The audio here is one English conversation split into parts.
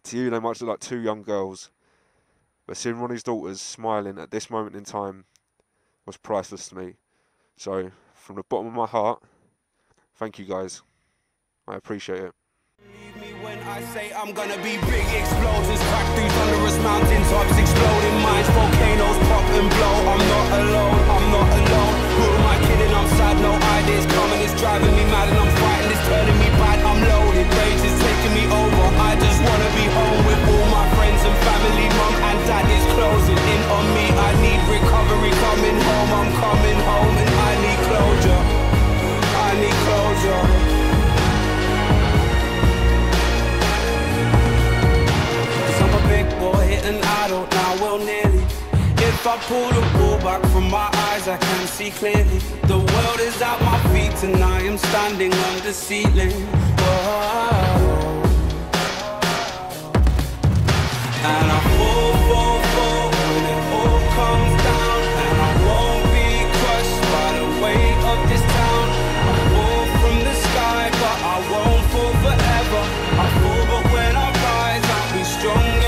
To you, they might look like two young girls. But seeing Ronnie's daughters smiling at this moment in time was priceless to me. So, from the bottom of my heart, thank you guys. I appreciate it. When I say I'm gonna be big, explosions crack through thunderous mountain tops, exploding mines, volcanoes pop and blow. I'm not alone, I'm not alone. Who am I kidding? I'm sad, no ideas coming. It's driving me mad and I'm fighting, it's turning me bad. I'm loaded, rage is taking me over. I just wanna be home with all my friends and family. Mum and dad is closing in on me. I need recovery, coming home. I'm coming home and I need closure. I need closure. Big boy and I don't now, well nearly. If I pull the wool back from my eyes, I can see clearly. The world is at my feet and I am standing on the ceiling. Whoa. And I fall when it all comes down. And I won't be crushed by the weight of this town. I fall from the sky, but I won't fall forever. I fall, but when I rise, I'll be stronger.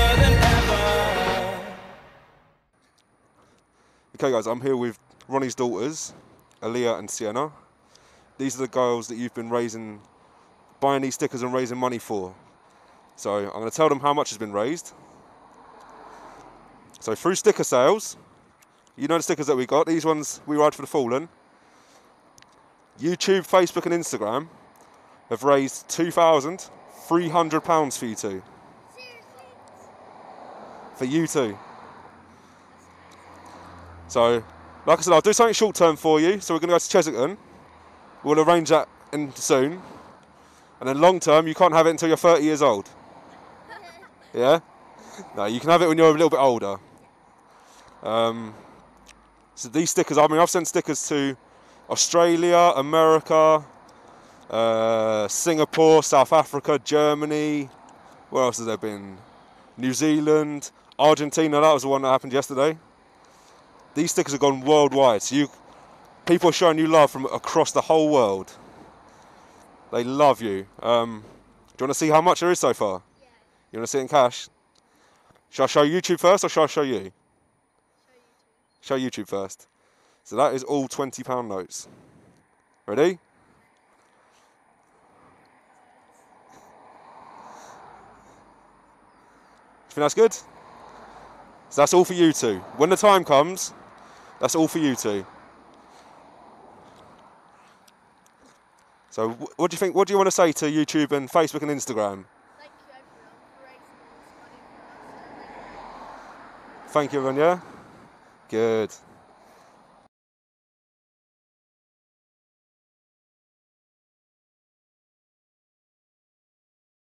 Okay guys, I'm here with Ronnie's daughters, Aaliyah and Sienna. These are the girls that you've been buying these stickers and raising money for. So I'm going to tell them how much has been raised. So through sticker sales, you know the stickers that we got, these ones we ride for the fallen. YouTube, Facebook and Instagram have raised £2,300 for you two. For you two. So, like I said, I'll do something short term for you. So we're going to go to Chessington. We'll arrange that in soon. And then long term, you can't have it until you're 30 years old. Yeah? No, you can have it when you're a little bit older. So these stickers, I mean, I've sent stickers to Australia, America, Singapore, South Africa, Germany. Where else has there been? New Zealand, Argentina. That was the one that happened yesterday. These stickers have gone worldwide, so people are showing you love from across the whole world. They love you. Do you want to see how much there is so far? Yeah. You want to see it in cash? Shall I show YouTube first, or shall I show you? Show YouTube first. So that is all £20 notes. Ready? You think that's good? So that's all for you two. When the time comes, that's all for you two. So what do you think? What do you want to say to YouTube and Facebook and Instagram? Thank you everyone for raising all this money for us. Thank you everyone, yeah? Good.